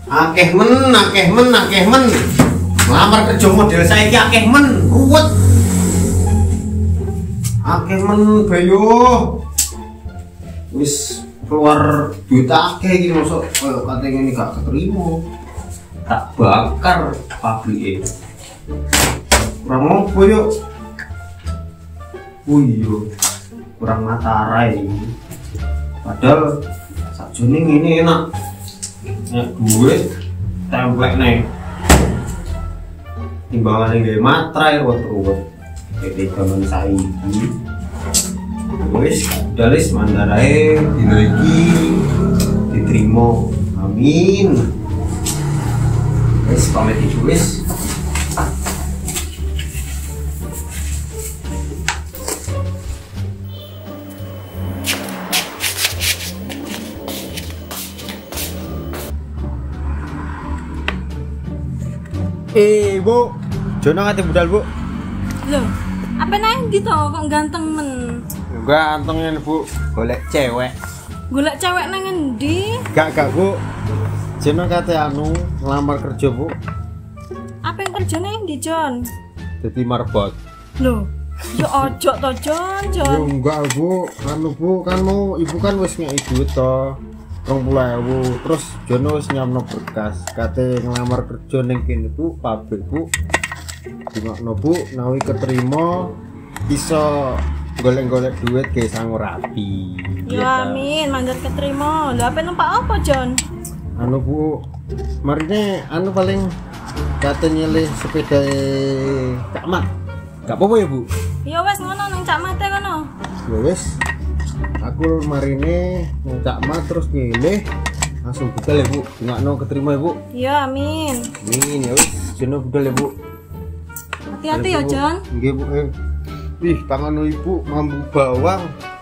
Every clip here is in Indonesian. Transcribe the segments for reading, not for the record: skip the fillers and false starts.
Akeh men. Ngelamar kerja model saiki akeh men, ruwet. Akeh men bayo. Wis keluar duit akeh iki mosok koyo katanya ini gak keterima. Tak bakar pabrike. Kurang opo yo? Oh iya. Kurang matarai. Padahal sakjane ngene enak. Nek duit templek nih. Timbangannya gak matrai ruwet-ruwet. Kayak zaman saiki. Wis dalis mandarae dino iki diterima. Amin. Wis pamit iki wis. Bu, Jono ngati budal, Bu. Loh, apa nang ndi to kok ganteng men? Gantengin, Bu. Golek cewek. Golek cewek nang endi? Gak, Bu. Jono kate anu ngelamar kerja, Bu. Apa yang kerjane endi, Jon? Dadi marbot. Loh, ya ojo to, Jon. Ya enggak, Bu. Anu, Bu, kan mau ibu kan wis ngeki duit to. 20.000 terus Jono wis nyamno berkas kate ngelamar kerja ning kene Bu, pabrik Bu. Dingokno Bu, nawi keterima iso golek-golek duit ge sangu rapi. Ya amin, manjat keterima. Lah apa numpak apa, Jon? Anu Bu, marine anu paling kate nyilih sepeda Cak Mat. Gak apa-apa ya, Bu? Ya wes ngono nang Cak Mate kono. Ya wis. Aku marine Cak Mat terus nyilih langsung budal ya, Bu. Ngakno keterima ya, Bu. Ya amin. Amin ya wis, Jono budal ya, Bu. Hati-hati ya, Jon. Nggih, Bu. Ih, tangan ibu mambu bawang.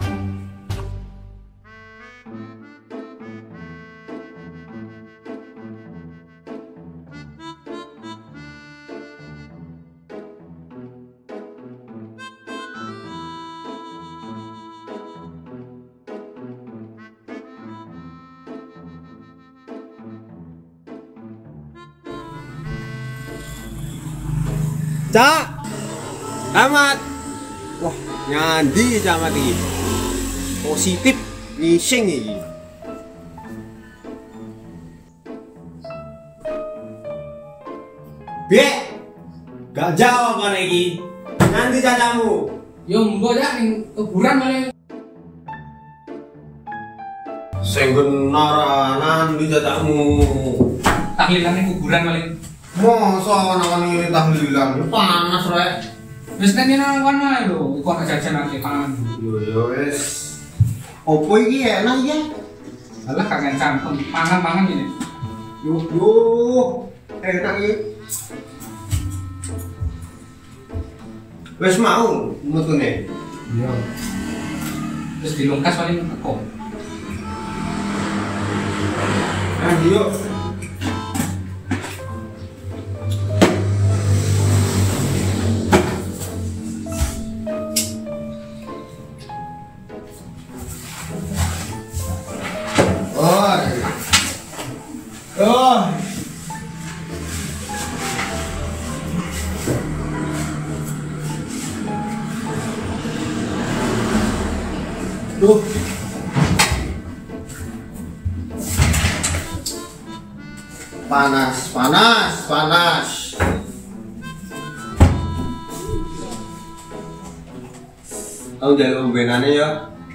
Cak, Amat. Wah, nyandi Cak Amat iki. Positif ngising iki. Bek, gak jawab apa iki. Nanti cacamu. Yo mbok ya ning kuburan malah. Sing benar nanti cacamu. Tahlilan ning kuburan malah. Masa nangani tahlilan panas rek. Wis nek nang kono ae lho, iku ana jajan nang pangan. Yo wis. Opo iki enak ya? Alah kangen campur pangan-pangan ini. Yo, enak iki. Wis mau mutune. Iya. Terus dilungkas paling teko. Yuk. Duh. Panas. Tahu jalur benane ya.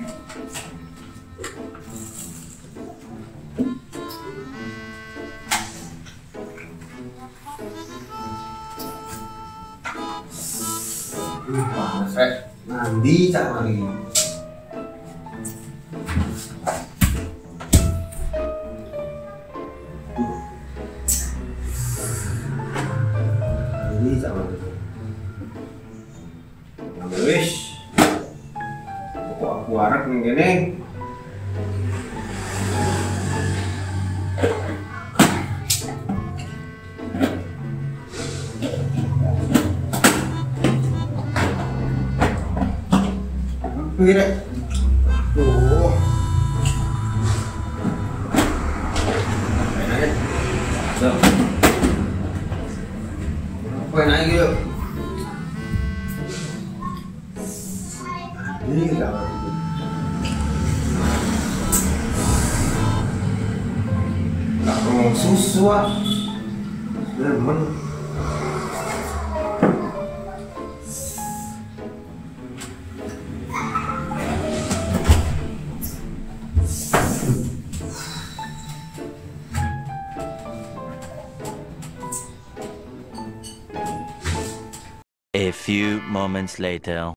Panas rek. Mandi cak mari. Wis. Kok aku arek ning kene. Pirek. Oh. Apa enak iki yuk? Ini enggak apa-apa. Enggak perlu susu ah. Lemon. A few moments later.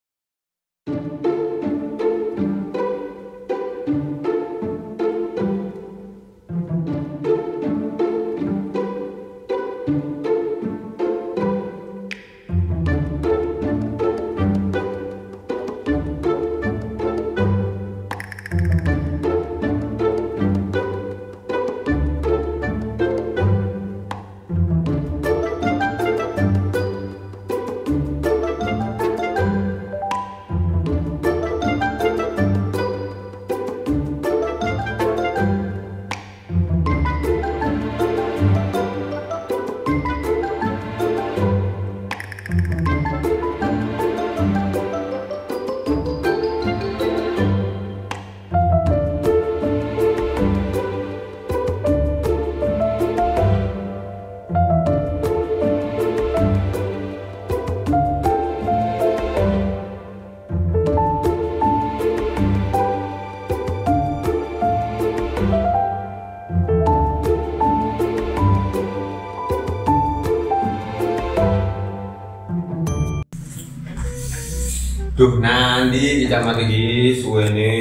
Duh, nanti dicamat iki suwene.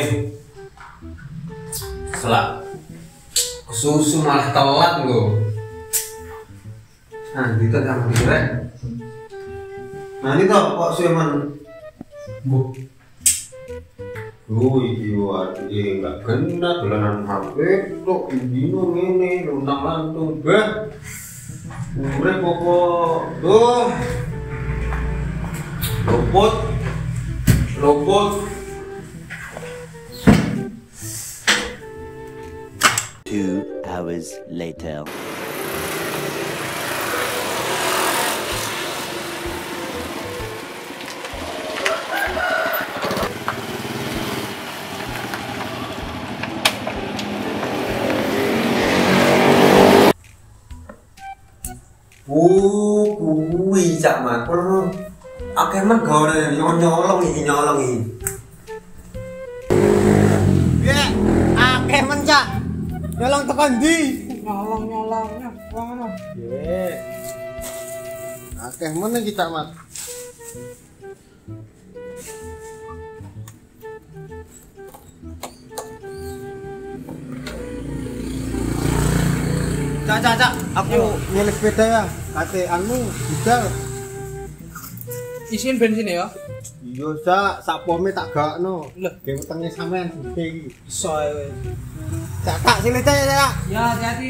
Selak. Kesusu malah telat lho. Nanti to camat iki rek. Nanti to kok suwe men. Bu. Iki wae enggak kena dolanan HP kok dino ngene lunak lantung bah. Urip pokok. Duh. Lopot. 2 hours later. Kuwi cak makul. Akeh men gore nyolong iki. Ya, akeh men cak. Nyolong tekan ndi? Nyolong-nyolongnya. Wong ngono. Ye. Akeh men iki cak mat. Cak, aku nyelip sepeda ya. Kate anu budal. Isiin bensin ya. Iya, Cak, sak pome tak gakno. Lho. Ge wetenge sampean gede iki. Iso ae. Cak, sini Cak. Ya, hati-hati.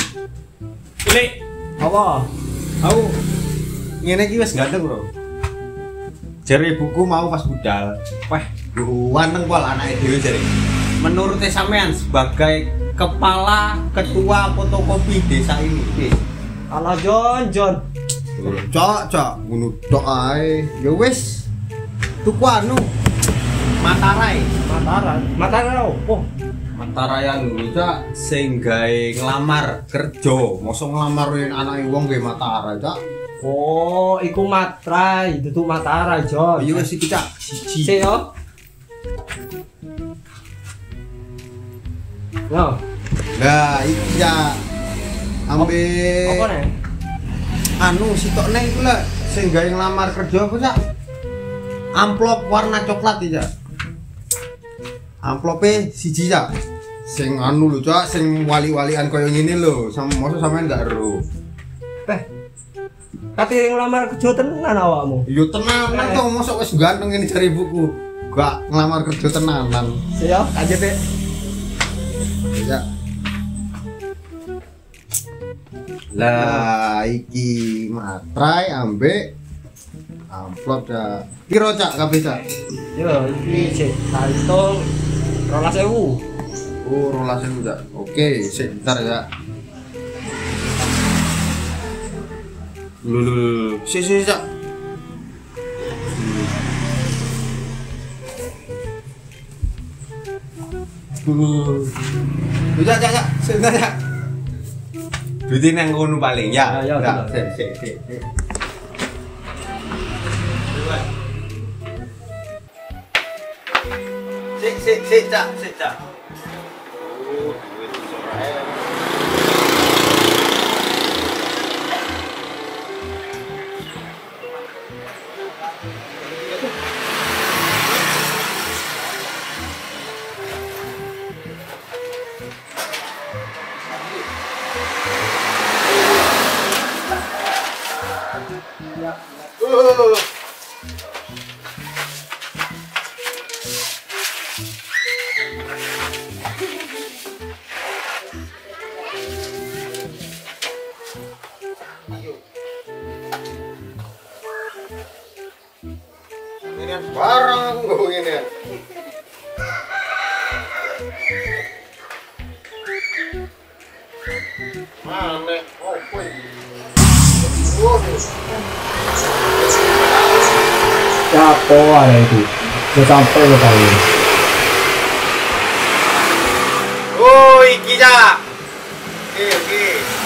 Apa? Aku ngene iki wis ganteng, Bro. Jare ibuku mau pas budal. Wah, waneng pol anake dhewe jare. Menurut sampean sebagai kepala ketua fotokopi desa ini, Bis. Ala Jon. Cok, ngono tok ae. Ya wis. Tuku anu. Matarai. Matarai opo? Matarai anu Cak sing gawe nglamar kerja. Mosok nglamar anake wong gawe matarai, Cak. Oh, iku Matrai, itu Matarai, Jon. Iya wis iki, Cak. Siji. Sik yo. Yo. Lah iki ya ambe Apa nih? anu sitok neng iku lho sing gawe nglamar kerja apa Cak? Amplop warna coklat iki Cak. Amplope siji Cak. Sing anu lho Cak, sing wali-walian koyo ngene lho, mosok sampean gak ero. Kate nglamar kerja tenan awakmu. Yo tenanan to mosok wis ganteng ngene jare ibuku. Gak nglamar kerja tenanan. Siap, KJP. Ya. Lah iki matrai ambek amplop dah. Piro Cak kabeh Cak? Yo, iki sik kantong 12.000. Oh, 12.000 Cak. Oke, sik bentar ya. Lulu, sik Cak. Cak, sebentar Cak. Duit nang kono paling ya. Ya, Sik. Sik, Cak. Oh, duit sore. Ini barang aku nggak begini. Mana? Oh, Siapa ada itu? Sudah sampai lo kali. oh, iki Cak. Oke.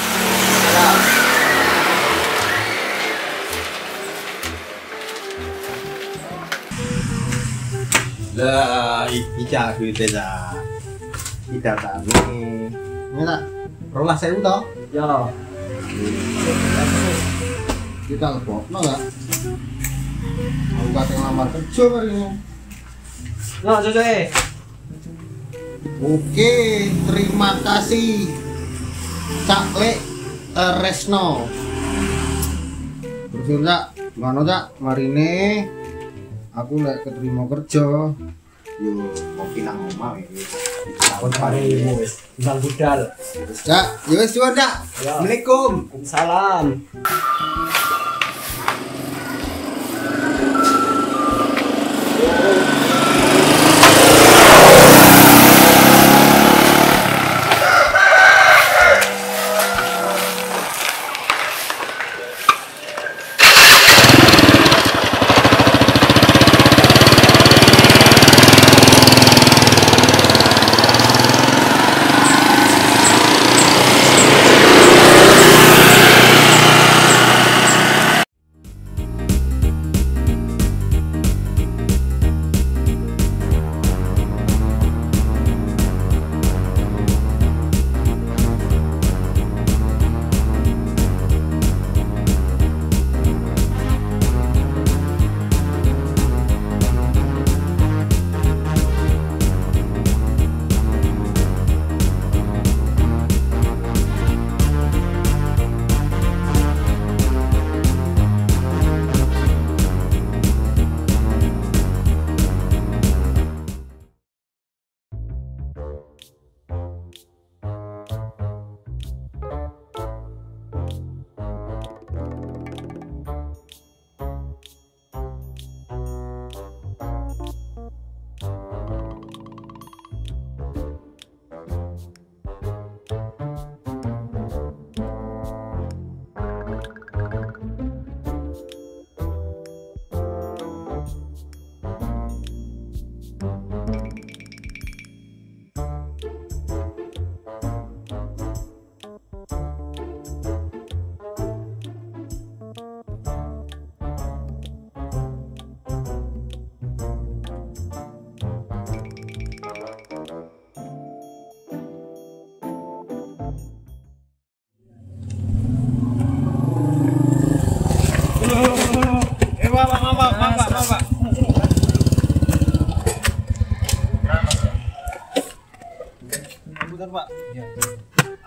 Lah, iki Cak duitnya Cak. Kita tani. Ini Cak. 12.000 toh? Ya. Kita lebokno Cak. Aku kate ngelamar kerja kali ini. No, Jojoe. Oke, terima kasih Cak Le Resno. Terus Cak, mana Cak? Marine aku lek keterima kerja. Yo, kopi nang omah iki. Tahun parimu wis. Tinggal budal. Cak, yo wis suwun Cak. Ya. Assalamualaikum. Salam.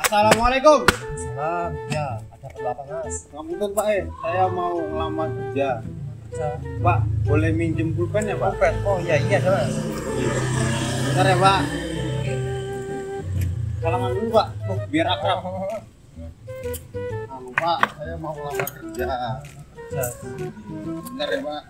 Assalamualaikum. Salam. Ya, ada perlu apa mas? Ngapunten Pak, saya mau ngelamar kerja. Kerja. Pak, boleh minjem pulpen ya Pak? Pulpen. Oh iya iya ada mas. Bentar ya Pak. Salaman dulu Pak, biar akrab. Pak, saya mau ngelamar kerja. Kerja. Bentar ya Pak.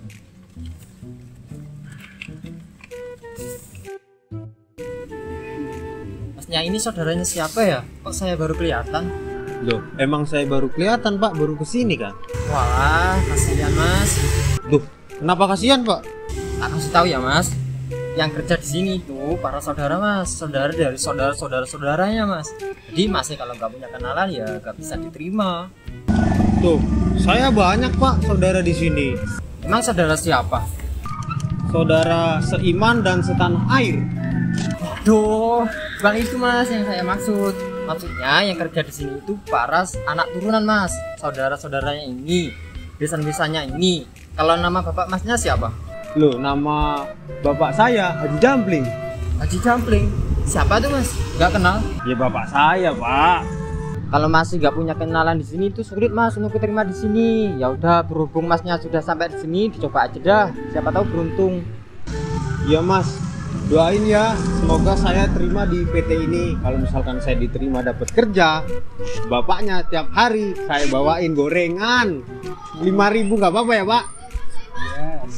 Masnya ini saudaranya siapa ya? Kok saya baru kelihatan? Loh, emang saya baru kelihatan Pak, baru kesini kan? Wah, kasihan mas. Loh, kenapa kasihan Pak? Tak kasih tahu ya mas. Yang kerja di sini itu para saudara mas, saudara dari saudaranya mas. Jadi masih kalau nggak punya kenalan ya nggak bisa diterima. Tuh, saya banyak Pak saudara di sini. Emang saudara siapa? Saudara seiman dan setanah air. Waduh, bukan itu mas yang saya maksud. Maksudnya yang kerja di sini itu para anak turunan mas, saudara-saudaranya ini, besan-besannya ini. Kalau nama bapak masnya siapa? Loh, nama bapak saya Haji Jampling. Haji Jampling. Siapa tuh mas? Nggak kenal. Ya bapak saya Pak. Kalau masih nggak punya kenalan di sini itu sulit mas untuk keterima di sini. Ya udah, berhubung masnya sudah sampai di sini, dicoba aja dah. Siapa tahu beruntung. Ya Mas, doain ya, semoga saya terima di PT ini. Kalau misalkan saya diterima dapat kerja, bapaknya tiap hari saya bawain gorengan 5.000, nggak apa-apa ya Pak? Yes.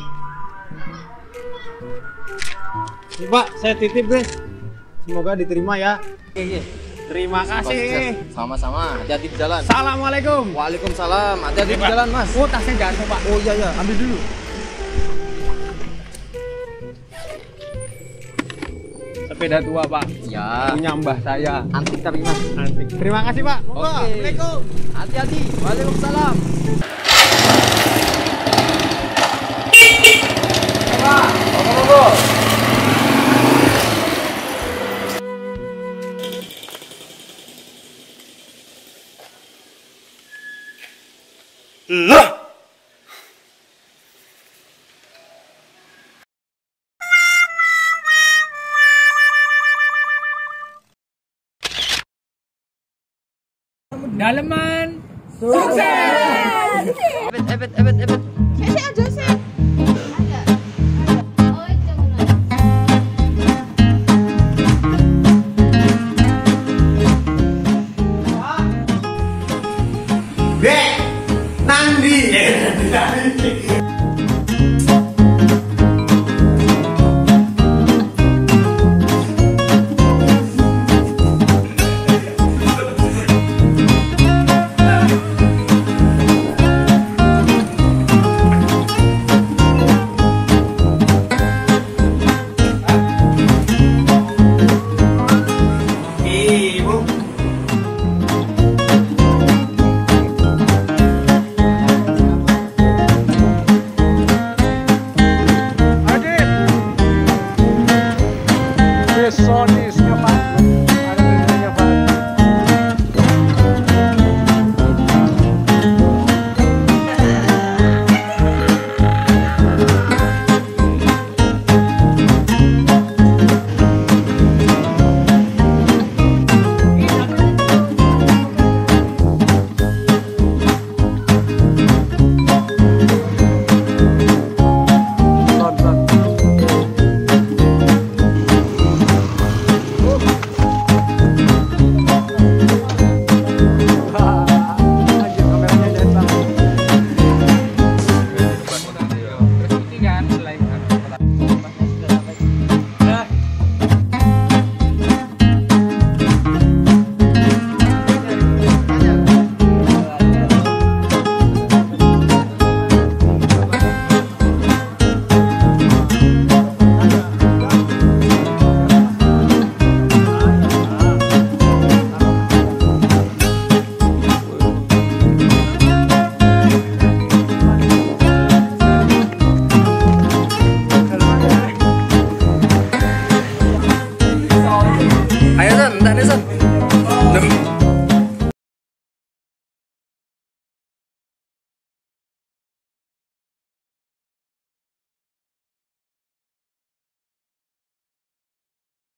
Nih, Pak, saya titip deh. Semoga diterima ya. Oke. Terima kasih. Sama-sama. Hati-hati di jalan. Assalamualaikum. Waalaikumsalam. Hati-hati di jalan mas. Oh, tasnya jatuh Pak. Oh iya ya, ambil dulu. Sepeda tua Pak, Ya. punya mbah saya. Antik tapi mas. Antik. Terima kasih Pak. Monggo. Oke. Assalamualaikum. Hati-hati. Waalaikumsalam. Daleman. Ebet.